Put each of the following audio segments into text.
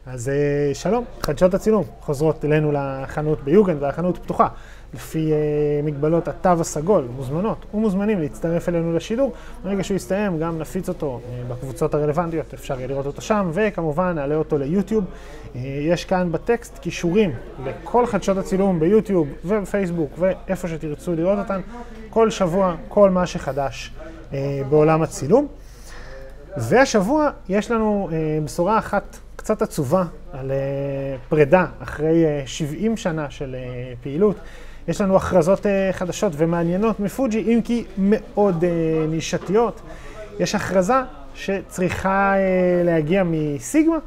אז שלום, חדשות הצילום חוזרות אלינו לחנות ביוגנד, והחנות פתוחה לפי מגבלות התו הסגול. מוזמנות ומוזמנים להצטרף אלינו לשידור. ברגע שהוא יסתיים גם נפיץ אותו בקבוצות הרלוונטיות, אפשר יהיה לראות אותו שם, וכמובן נעלה אותו ליוטיוב. יש כאן בטקסט קישורים לכל חדשות הצילום ביוטיוב ובפייסבוק ואיפה שתרצו לראות אותן. כל שבוע, כל מה שחדש בעולם הצילום. והשבוע יש לנו בשורה אחת קצת עצובה על פרידה אחרי 70 שנה של פעילות. יש לנו הכרזות חדשות ומעניינות מפוג'י, אם כי מאוד נישתיות. יש הכרזה שצריכה להגיע מסיגמה.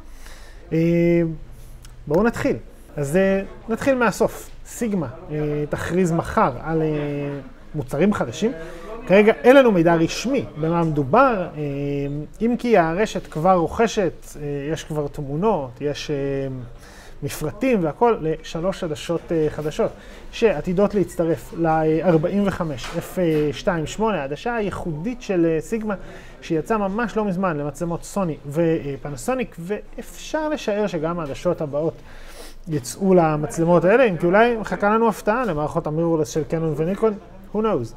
בואו נתחיל. אז נתחיל מהסוף. סיגמה תכריז מחר על מוצרים חדשים. כרגע אין לנו מידע רשמי במה מדובר, אם כי הרשת כבר רוכשת, יש כבר תמונות, יש מפרטים והכל לשלוש עדשות חדשות שעתידות להצטרף ל-45 F2.8, העדשה הייחודית של סיגמה שיצאה ממש לא מזמן למצלמות סוני ופנסוניק, ואפשר לשער שגם העדשות הבאות יצאו למצלמות האלה, אם כי אולי מחכה לנו הפתעה למערכות המירורלס של קנון וניקון, who knows.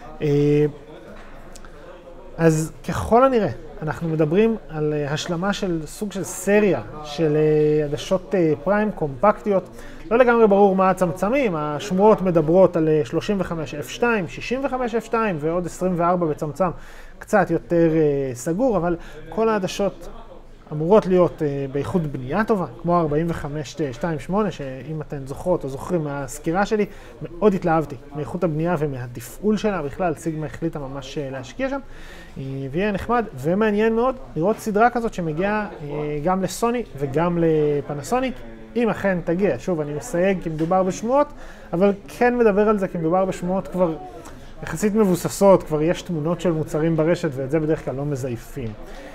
אז ככל הנראה אנחנו מדברים על השלמה של סוג של סריה של עדשות פריים קומפקטיות. לא לגמרי ברור מה הצמצמים, השמועות מדברות על 35 F2, 65 F2 ועוד 24 בצמצם קצת יותר סגור, אבל כל העדשות אמורות להיות באיכות בנייה טובה, כמו 45-2.8, שאם אתן זוכרות או זוכרים מהסקירה שלי, מאוד התלהבתי מאיכות הבנייה ומהתפעול שלה. בכלל, סיגמה החליטה ממש להשקיע שם, ויהיה נחמד ומעניין מאוד לראות סדרה כזאת שמגיעה גם לסוני וגם לפנסוניק, אם אכן תגיע. שוב, אני מסייג כי מדובר בשמועות, אבל כן מדבר על זה כי מדובר בשמועות כבר יחסית מבוססות, כבר יש תמונות של מוצרים ברשת, ואת זה בדרך כלל לא מזייפים.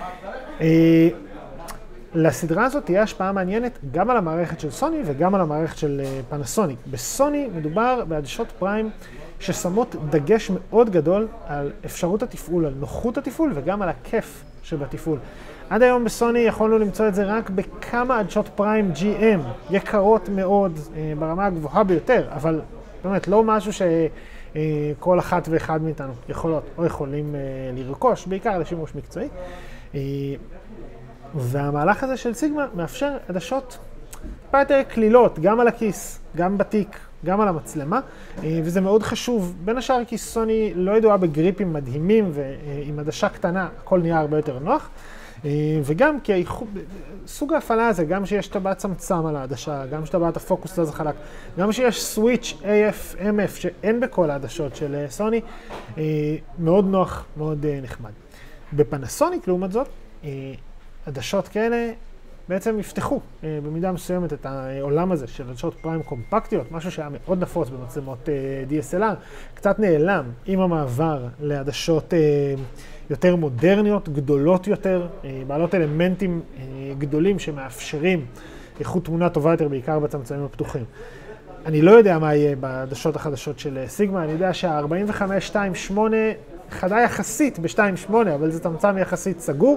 לסדרה הזאת תהיה השפעה מעניינת גם על המערכת של סוני וגם על המערכת של פנסוניק. בסוני מדובר בעדשות פריים ששמות דגש מאוד גדול על אפשרות התפעול, על נוחות התפעול וגם על הכיף שבתפעול. עד היום בסוני יכולנו למצוא את זה רק בכמה עדשות פריים GM, יקרות מאוד ברמה הגבוהה ביותר, אבל באמת לא משהו שכל אחת ואחד מאיתנו יכולות או יכולים לרכוש, בעיקר לשימוש מקצועי. והמהלך הזה של סיגמה מאפשר עדשות טיפה יותר כלילות, גם על הכיס, גם בתיק, גם על המצלמה, וזה מאוד חשוב, בין השאר כי סוני לא ידועה בגריפים מדהימים, ועם עדשה קטנה הכל נהיה הרבה יותר נוח, וגם כי סוג ההפעלה הזה, גם שיש טבעת צמצם על העדשה, גם שטבעת הפוקוס הזה חלק, גם שיש סוויץ' AF/MF שאין בכל העדשות של סוני, מאוד נוח, מאוד נחמד. בפנסוניק, לעומת זאת, עדשות כאלה בעצם יפתחו במידה מסוימת את העולם הזה של עדשות פריים קומפקטיות, משהו שהיה מאוד נפוץ במצלמות DSLR, קצת נעלם עם המעבר לעדשות יותר מודרניות, גדולות יותר, בעלות אלמנטים גדולים שמאפשרים איכות תמונה טובה יותר, בעיקר בצמצמים הפתוחים. אני לא יודע מה יהיה בעדשות החדשות של סיגמה, אני יודע שה-45-2.8 חדה יחסית ב-2.8, אבל זה צמצם יחסית סגור,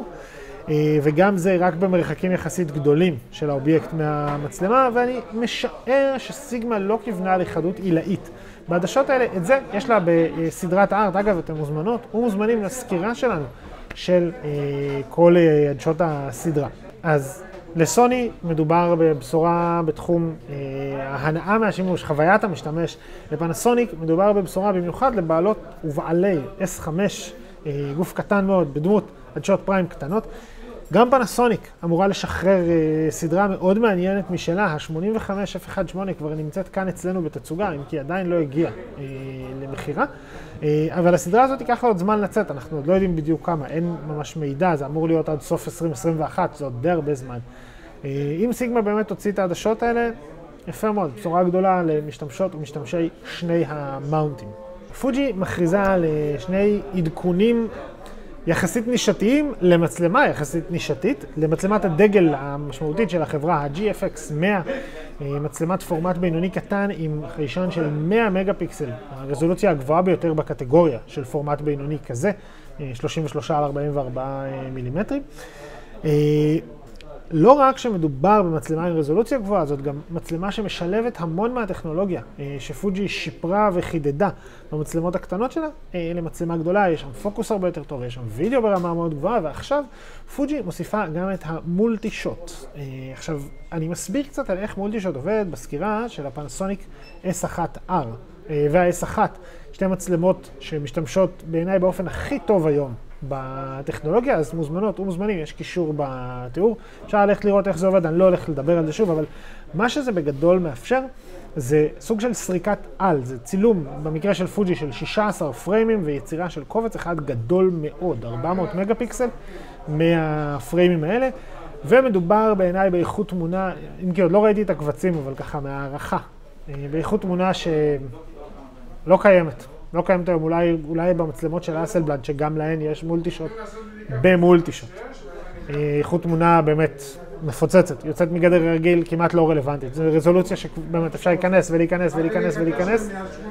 וגם זה רק במרחקים יחסית גדולים של האובייקט מהמצלמה, ואני משער שסיגמה לא כיוונה לחדות עילאית. בעדשות האלה, את זה יש לה בסדרת הארט. אגב, אתם מוזמנות ומוזמנים לסקירה שלנו של כל עדשות הסדרה. אז לסוני מדובר בבשורה בתחום ההנאה מהשימוש, חוויית המשתמש. לפנסוניק מדובר בבשורה במיוחד לבעלות ובעלי S5, גוף קטן מאוד בדמות עדשות פריים קטנות. גם פנסוניק אמורה לשחרר סדרה מאוד מעניינת משלה, ה-85 F1.8 כבר נמצאת כאן אצלנו בתצוגה, אם כי עדיין לא הגיעה למחירה. אבל הסדרה הזאת ייקח עוד זמן לצאת, אנחנו עוד לא יודעים בדיוק כמה, אין ממש מידע, זה אמור להיות עד סוף 2021, זה עוד די הרבה זמן. אם סיגמה באמת תוציא את העדשות האלה, יפה מאוד, בשורה גדולה למשתמשות ומשתמשי שני המאונטים. פוג'י מכריזה על שני עדכונים יחסית נישתיים למצלמה יחסית נישתית, למצלמת הדגל המשמעותית של החברה, ה-GFX 100, מצלמת פורמט בינוני קטן עם חיישן של 100 מגה פיקסל, הרזולוציה הגבוהה ביותר בקטגוריה של פורמט בינוני כזה, 33 על 44 מילימטרים. לא רק שמדובר במצלמה עם רזולוציה גבוהה, זאת גם מצלמה שמשלבת המון מהטכנולוגיה, שפוג'י שיפרה וחידדה במצלמות הקטנות שלה למצלמה גדולה, יש שם פוקוס הרבה יותר טוב, יש שם וידאו ברמה מאוד גבוהה, ועכשיו פוג'י מוסיפה גם את המולטי שוט. עכשיו, אני מסביר קצת על איך מולטי שוט עובד בסקירה של הפנסוניק S1R וה-S1, שתי מצלמות שמשתמשות בעיניי באופן הכי טוב היום בטכנולוגיה, אז מוזמנות ומוזמנים, יש קישור בתיאור. אפשר ללכת לראות איך זה עובד, אני לא הולך לדבר על זה שוב, אבל מה שזה בגדול מאפשר, זה סוג של סריקת על, זה צילום במקרה של פוג'י של 16 פריימים ויצירה של קובץ אחד גדול מאוד, 400 מגה פיקסל מהפריימים האלה, ומדובר בעיניי באיכות תמונה, אם כי עוד לא ראיתי את הקבצים, אבל ככה מהערכה, באיכות תמונה שלא קיימת. לא קיימת היום, אולי במצלמות של אסלבלד, שגם להן יש מולטי-שוט במולטי-שוט. איכות תמונה באמת מפוצצת, יוצאת מגדר רגיל, כמעט לא רלוונטית. זו רזולוציה שבאמת אפשר להיכנס ולהיכנס ולהיכנס ולהיכנס.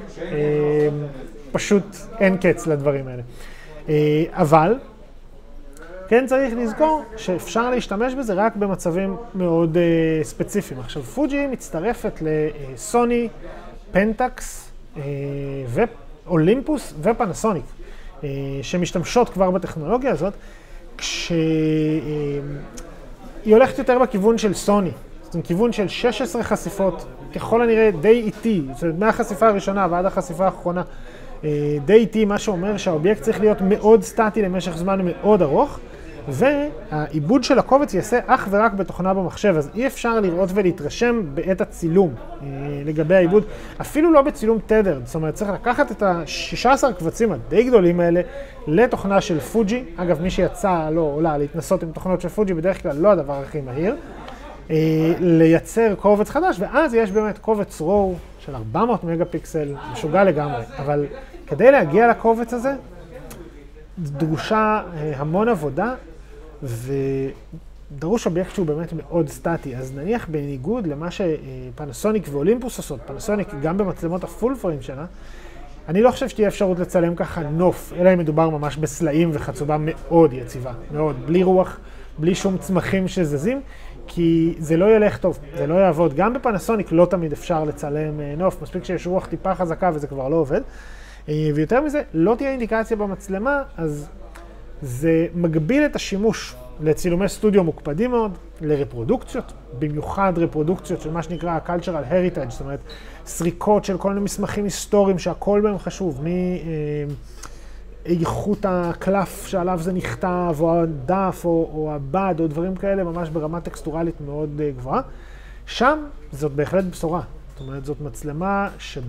פשוט אין קץ לדברים האלה. אבל כן צריך לזכור שאפשר להשתמש בזה רק במצבים מאוד ספציפיים. עכשיו, פוג'י מצטרפת לסוני, פנטקס אולימפוס ופנסוניק, שמשתמשות כבר בטכנולוגיה הזאת, כשהיא הולכת יותר בכיוון של סוני, זאת אומרת, כיוון של 16 חשיפות, ככל הנראה די איטי, זאת אומרת, מהחשיפה הראשונה ועד החשיפה האחרונה, די איטי, מה שאומר שהאובייקט צריך להיות מאוד סטטי למשך זמן מאוד ארוך, והעיבוד של הקובץ יעשה אך ורק בתוכנה במחשב, אז אי אפשר לראות ולהתרשם בעת הצילום לגבי העיבוד, אפילו לא בצילום תדר, זאת אומרת, צריך לקחת את ה-16 קבצים הדי גדולים האלה לתוכנה של פוג'י, אגב, מי שיצא לא עולה להתנסות עם תוכנות של פוג'י, בדרך כלל לא הדבר הכי מהיר, לייצר קובץ חדש, ואז יש באמת קובץ רואו של 400 מגה פיקסל, משוגע לגמרי, אבל כדי להגיע לקובץ הזה, דרושה המון עבודה, ודרוש אובייקט שהוא באמת מאוד סטטי. אז נניח בניגוד למה שפנסוניק ואולימפוס עושות, פנסוניק גם במצלמות הפול פריים שלה, אני לא חושב שתהיה אפשרות לצלם ככה נוף, אלא אם מדובר ממש בסלעים וחצובה מאוד יציבה, מאוד, בלי רוח, בלי שום צמחים שזזים, כי זה לא ילך טוב, זה לא יעבוד. גם בפנסוניק לא תמיד אפשר לצלם נוף, מספיק שיש רוח טיפה חזקה וזה כבר לא עובד. ויותר מזה, לא תהיה אינדיקציה במצלמה, אז זה מגביל את השימוש לצילומי סטודיו מוקפדים מאוד, לרפרודוקציות, במיוחד רפרודוקציות של מה שנקרא cultural heritage, זאת אומרת, סריקות של כל מיני מסמכים היסטוריים שהכל בהם חשוב, מאיכות הקלף שעליו זה נכתב, או הדף, או הבד, או דברים כאלה, ממש ברמה טקסטורלית מאוד גבוהה. שם זאת בהחלט בשורה. זאת אומרת, זאת מצלמה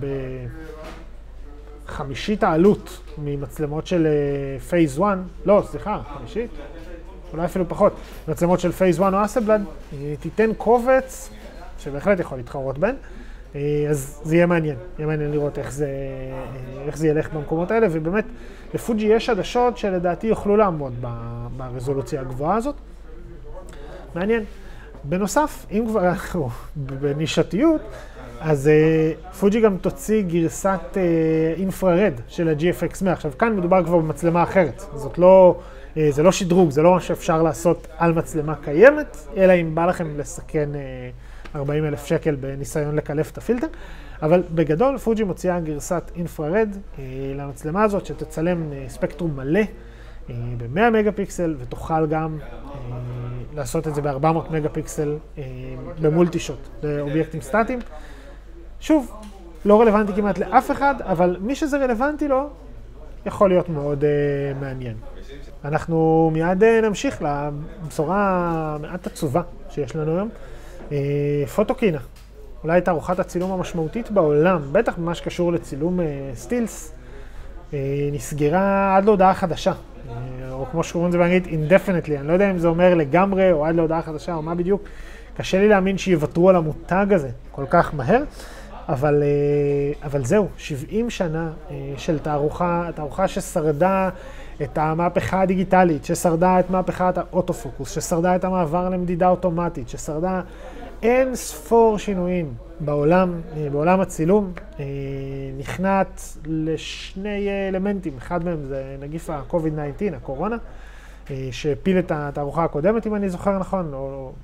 חמישית העלות ממצלמות של פייז 1, לא, סליחה, חמישית, אולי אפילו פחות, מצלמות של פייז 1 או אסלבלד, תיתן קובץ שבהחלט יכול להתחרות בין, אז זה יהיה מעניין לראות איך זה ילך במקומות האלה, ובאמת לפוג'י יש עדשות שלדעתי יוכלו לעמוד ברזולוציה הגבוהה הזאת. מעניין. בנוסף, אם כבר אנחנו בנישתיות, אז פוג'י גם תוציא גרסת אינפרארד של ה-GFX 100. עכשיו, כאן מדובר כבר במצלמה אחרת. זה לא שדרוג, זה לא מה שאפשר לעשות על מצלמה קיימת, אלא אם בא לכם לסכן 40,000 שקל בניסיון לקלף את הפילטר. אבל בגדול, פוג'י מוציאה גרסת אינפרארד למצלמה הזאת, שתצלם ספקטרום מלא ב-100 מגה פיקסל, ותוכל גם לעשות את זה ב-400 מגה פיקסל במולטי שוט, לאובייקטים סטטיים. שוב, לא רלוונטי כמעט לאף אחד, אבל מי שזה רלוונטי לו, יכול להיות מאוד מעניין. אנחנו מיד נמשיך לבשורה מעט עצובה שיש לנו היום. פוטוקינה, אולי תערוכת הצילום המשמעותית בעולם, בטח במה שקשור לצילום סטילס, נסגרה עד להודעה חדשה, או כמו שקוראים את זה באנגלית, indefinitely. אני לא יודע אם זה אומר לגמרי או עד להודעה חדשה או מה בדיוק. קשה לי להאמין שיוותרו על המותג הזה כל כך מהר, אבל זהו, 70 שנה של תערוכה ששרדה את המהפכה הדיגיטלית, ששרדה את מהפכת האוטופוקוס, ששרדה את המעבר למדידה אוטומטית, ששרדה אין ספור שינויים בעולם הצילום, נכנעת לשני אלמנטים. אחד מהם זה נגיף ה-COVID-19, הקורונה, שהפיל את התערוכה הקודמת, אם אני זוכר נכון, או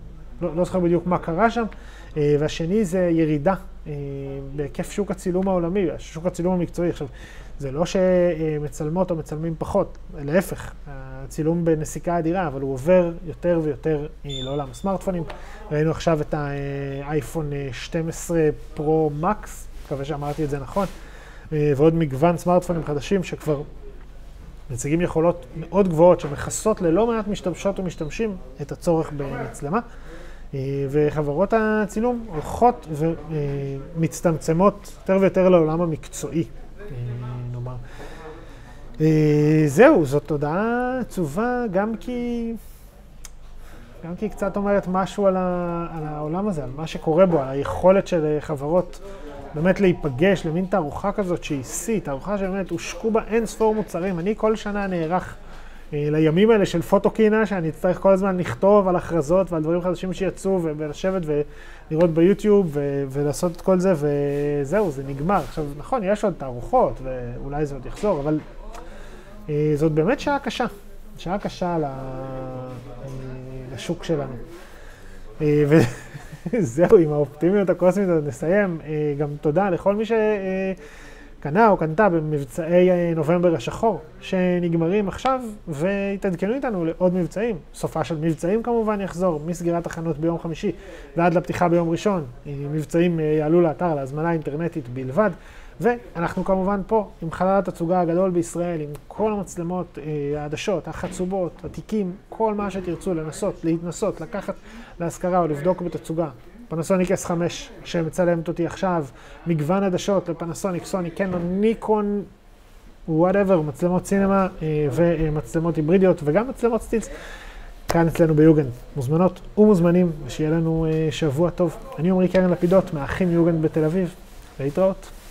לא זוכר בדיוק מה קרה שם. והשני זה ירידה בהיקף שוק הצילום העולמי, שוק הצילום המקצועי. עכשיו, זה לא שמצלמות או מצלמים פחות, להפך, הצילום בנסיקה אדירה, אבל הוא עובר יותר ויותר לעולם הסמארטפונים. ראינו עכשיו את האייפון 12 פרו מקס, מקווה שאמרתי את זה נכון, ועוד מגוון סמארטפונים חדשים שכבר מציגים יכולות מאוד גבוהות שמכסות ללא מעט משתמשות ומשתמשים את הצורך במצלמה. וחברות הצילום הולכות ומצטמצמות יותר ויותר לעולם המקצועי, נאמר. זהו, זאת תודעה עצובה, גם כי קצת אומרת משהו על העולם הזה, על מה שקורה בו, על היכולת של חברות באמת להיפגש, למין תערוכה כזאת שהיא שיא, תערוכה שבאמת הושקו בה אין ספור מוצרים. אני כל שנה נערך לימים האלה של פוטוקינה, שאני אצטרך כל הזמן לכתוב על הכרזות ועל דברים חדשים שיצאו, ולשבת ולראות ביוטיוב ולעשות את כל זה, וזהו, זה נגמר. עכשיו, נכון, יש עוד תערוכות, ואולי זה עוד יחזור, אבל זאת באמת שעה קשה לשוק שלנו. וזהו, עם האופטימיות הקוסמית הזאת נסיים. גם תודה לכל מי קנה או קנתה במבצעי נובמבר השחור, שנגמרים עכשיו, והתעדכנו איתנו לעוד מבצעים. סופה של מבצעים כמובן יחזור, מסגירת החנות ביום חמישי ועד לפתיחה ביום ראשון. מבצעים יעלו לאתר להזמנה אינטרנטית בלבד, ואנחנו כמובן פה עם חלל התצוגה הגדול בישראל, עם כל המצלמות, העדשות, החצובות, התיקים, כל מה שתרצו להתנסות, לקחת להשכרה או לבדוק בתצוגה. פנסוניק S5 שמצלמת אותי עכשיו, מגוון עדשות לפנסוניק, סוני, קנון, ניקון, whatever, מצלמות סינמה ומצלמות היברידיות וגם מצלמות סטילס, כאן אצלנו ביוגנד. מוזמנות ומוזמנים, ושיהיה לנו שבוע טוב. אני עומרי קרן לפידות, מאחים יוגנד בתל אביב, להתראות.